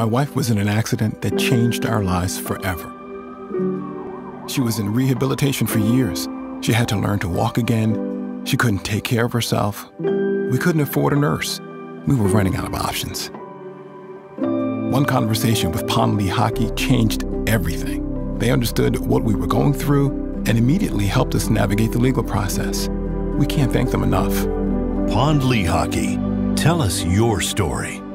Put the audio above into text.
My wife was in an accident that changed our lives forever. She was in rehabilitation for years. She had to learn to walk again. She couldn't take care of herself. We couldn't afford a nurse. We were running out of options. One conversation with Pond Hockey changed everything. They understood what we were going through and immediately helped us navigate the legal process. We can't thank them enough. Pond Hockey. Tell us your story.